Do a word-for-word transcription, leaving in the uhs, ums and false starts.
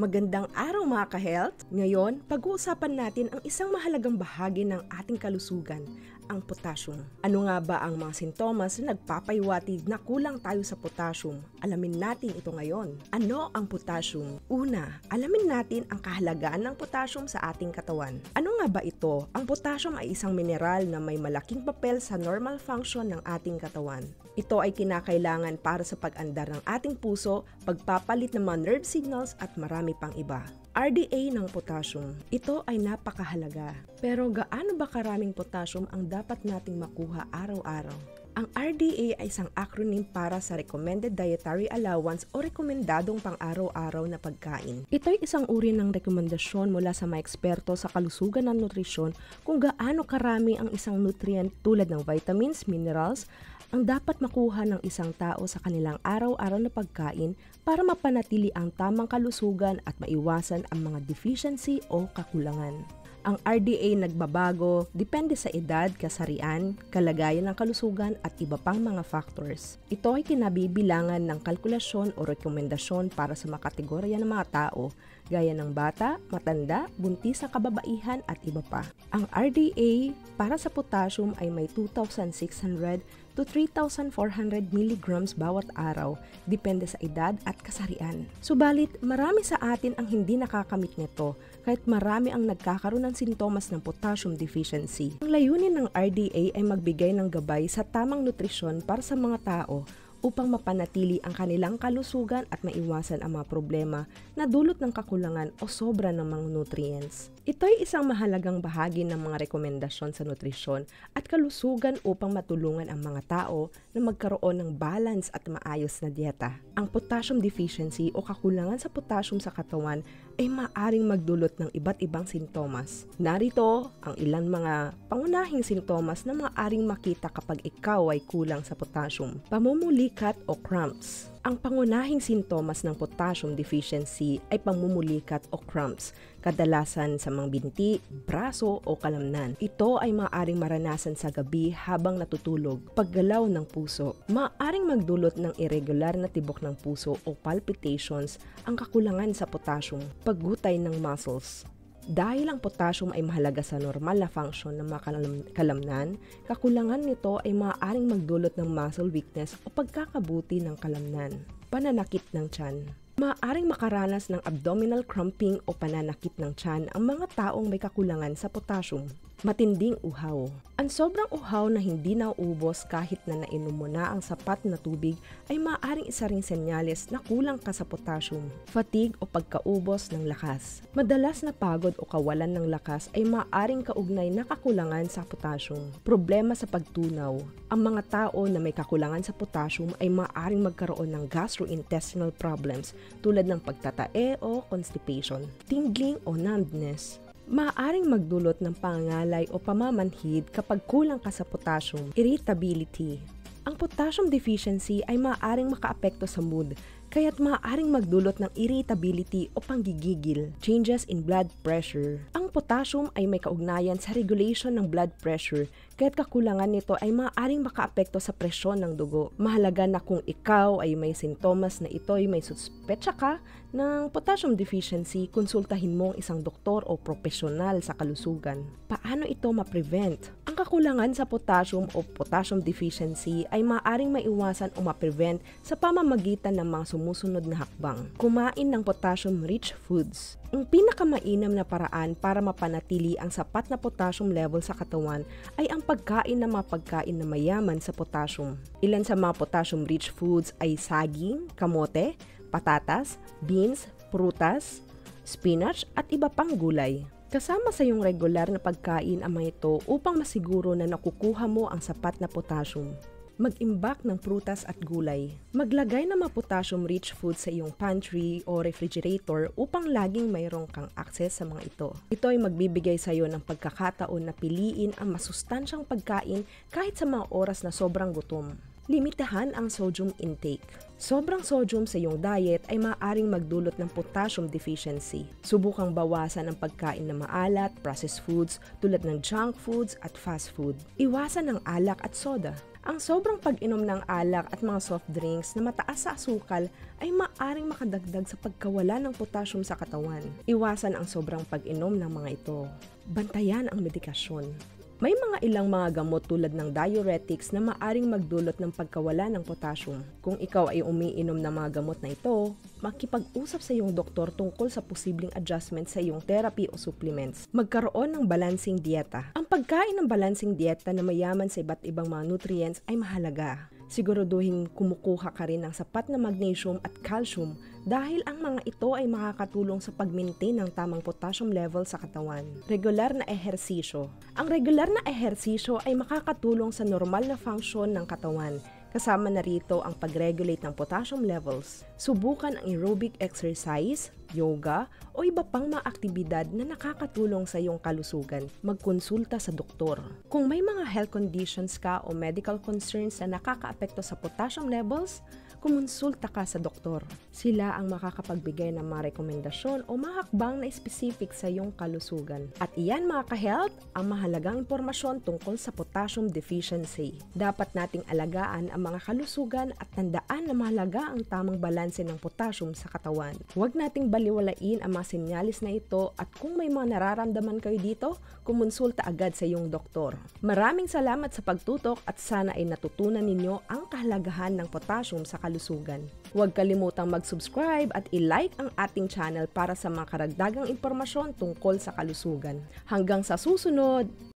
Magandang araw mga ka-health! Ngayon, pag-uusapan natin ang isang mahalagang bahagi ng ating kalusugan, ang potassium. Ano nga ba ang mga sintomas na nagpapahiwatig na kulang tayo sa potassium? Alamin natin ito ngayon. Ano ang potassium? Una, alamin natin ang kahalagaan ng potassium sa ating katawan. Ano nga ba ito? Ang potassium ay isang mineral na may malaking papel sa normal function ng ating katawan. Ito ay kinakailangan para sa pag-andar ng ating puso, pagpapalit ng mga nerve signals at marami pang iba. R D A ng potassium. Ito ay napakahalaga. Pero gaano ba karaming potassium ang dapat nating makuha araw-araw? Ang R D A ay isang acronym para sa Recommended Dietary Allowance o rekomendadong pang-araw-araw na pagkain. Ito ay isang uri ng rekomendasyon mula sa mga eksperto sa kalusugan ng nutrisyon kung gaano karami ang isang nutrient tulad ng vitamins, minerals, ang dapat makuha ng isang tao sa kanilang araw-araw na pagkain para mapanatili ang tamang kalusugan at maiwasan ang mga deficiency o kakulangan. Ang R D A nagbabago depende sa edad, kasarian, kalagayan ng kalusugan at iba pang mga factors. Ito ay kinabibilangan ng kalkulasyon o rekomendasyon para sa mga kategorya ng mga tao, gaya ng bata, matanda, buntis sa kababaihan at iba pa. Ang R D A para sa potassium ay may two thousand six hundred to three thousand four hundred milligrams bawat araw, depende sa edad at kasarian. Subalit, marami sa atin ang hindi nakakamit nito kahit marami ang nagkakaroon ng sintomas ng potassium deficiency. Ang layunin ng R D A ay magbigay ng gabay sa tamang nutrisyon para sa mga tao upang mapanatili ang kanilang kalusugan at maiwasan ang mga problema na dulot ng kakulangan o sobra ng mga nutrients. Ito ay isang mahalagang bahagi ng mga rekomendasyon sa nutrisyon at kalusugan upang matulungan ang mga tao na magkaroon ng balance at maayos na dieta. Ang potassium deficiency o kakulangan sa potassium sa katawan ay maaaring magdulot ng iba't ibang sintomas. Narito ang ilang mga pangunahing sintomas na maaaring makita kapag ikaw ay kulang sa potassium. Pamumulikat o cramps. Ang pangunahing sintomas ng potassium deficiency ay pamumulikat o cramps, kadalasan sa mga binti, braso o kalamnan. Ito ay maaaring maranasan sa gabi habang natutulog. Paggalaw ng puso. Maaaring magdulot ng irregular na tibok ng puso o palpitations ang kakulangan sa potassium. Paggutay ng muscles. Dahil ang potassium ay mahalaga sa normal na function ng mga kalamnan, kakulangan nito ay maaaring magdulot ng muscle weakness o pagkakabuti ng kalamnan. Pananakit ng tiyan. Maaaring makaranas ng abdominal cramping o pananakit ng tiyan ang mga taong may kakulangan sa potassium. Matinding uhaw. Ang sobrang uhaw na hindi nauubos kahit na nainom mo na ang sapat na tubig ay maaaring isa ring senyales na kulang ka sa potassium. Fatigue o pagkaubos ng lakas. Madalas na pagod o kawalan ng lakas ay maaaring kaugnay na kakulangan sa potassium. Problema sa pagtunaw. Ang mga tao na may kakulangan sa potassium ay maaaring magkaroon ng gastrointestinal problems tulad ng pagtatae o constipation. Tingling o numbness. Maaaring magdulot ng pangangalay o pamamanhid kapag kulang ka sa potassium. Irritability. Ang potassium deficiency ay maaaring makaapekto sa mood, kaya't maaaring magdulot ng irritability o panggigigil. Changes in blood pressure. Ang potassium ay may kaugnayan sa regulation ng blood pressure, kaya't kakulangan nito ay maaaring makaapekto sa presyon ng dugo. Mahalaga na kung ikaw ay may sintomas na ito ay may suspetsa ka ng potassium deficiency, konsultahin mo ang isang doktor o profesional sa kalusugan. Paano ito ma-prevent? Ang kakulangan sa potassium o potassium deficiency ay maaaring maiwasan o ma-prevent sa pamamagitan ng mga sumusunod na hakbang. Kumain ng potassium-rich foods. Ang pinakamainam na paraan para mapanatili ang sapat na potassium level sa katawan ay ang pagkain ng mga pagkain na mayaman sa potassium. Ilan sa mga potassium-rich foods ay saging, kamote, patatas, beans, prutas, spinach at iba pang gulay. Kasama sa iyong regular na pagkain ang mga ito upang masiguro na nakukuha mo ang sapat na potassium. Mag-imbak ng prutas at gulay. Maglagay ng mga potassium-rich foods sa iyong pantry o refrigerator upang laging mayroong kang access sa mga ito. Ito ay magbibigay sa iyo ng pagkakataon na piliin ang masustansyang pagkain kahit sa mga oras na sobrang gutom. Limitahan ang sodium intake. Sobrang sodium sa iyong diet ay maaaring magdulot ng potassium deficiency. Subukang bawasan ang pagkain na maalat, processed foods tulad ng junk foods at fast food. Iwasan ang alak at soda. Ang sobrang pag-inom ng alak at mga soft drinks na mataas sa asukal ay maaaring makadagdag sa pagkawala ng potassium sa katawan. Iwasan ang sobrang pag-inom ng mga ito. Bantayan ang medikasyon. May mga ilang mga gamot tulad ng diuretics na maaring magdulot ng pagkawala ng potassium. Kung ikaw ay umiinom ng mga gamot na ito, makipag-usap sa iyong doktor tungkol sa posibleng adjustment sa iyong therapy o supplements. Magkaroon ng balancing dieta. Ang pagkain ng balancing dieta na mayaman sa iba't ibang mga nutrients ay mahalaga. Siguraduhin kumukuha ka rin ng sapat na magnesium at calcium dahil ang mga ito ay makakatulong sa pag-maintain ng tamang potassium level sa katawan. Regular na ehersisyo. Ang regular na ehersisyo ay makakatulong sa normal na function ng katawan. Kasama na rito ang pag-regulate ng potassium levels. Subukan ang aerobic exercise, yoga, o iba pang mga aktibidad na nakakatulong sa iyong kalusugan. Magkonsulta sa doktor. Kung may mga health conditions ka o medical concerns na nakakaapekto sa potassium levels, kumonsulta ka sa doktor. Sila ang makakapagbigay ng mga rekomendasyon o mga hakbang na specific sa iyong kalusugan. At iyan mga ka-health, ang mahalagang impormasyon tungkol sa potassium deficiency. Dapat nating alagaan ang mga kalusugan at tandaan na mahalaga ang tamang balanse ng potassium sa katawan. Huwag nating baliwalain ang mga senyalis na ito at kung may mga nararamdaman kayo dito, kumonsulta agad sa iyong doktor. Maraming salamat sa pagtutok at sana ay natutunan ninyo ang kahalagahan ng potassium sa kalusugan. Huwag kalimutang mag-subscribe at i-like ang ating channel para sa mga karagdagang impormasyon tungkol sa kalusugan. Hanggang sa susunod!